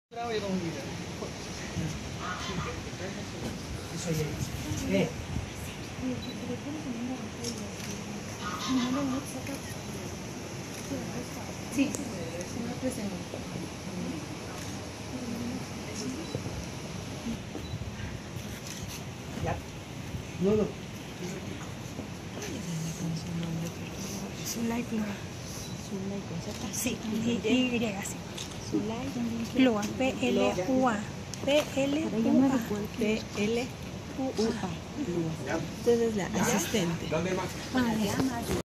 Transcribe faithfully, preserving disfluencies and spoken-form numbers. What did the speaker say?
Eh. Sí, señor presidente. Ya. No, no. Zulay Plua. Zulay con Z. Sí, y, y, y sí. Zulay. Plua, P L U A. P L U A. P L U A. Plua. Usted es la asistente. Ah, ya.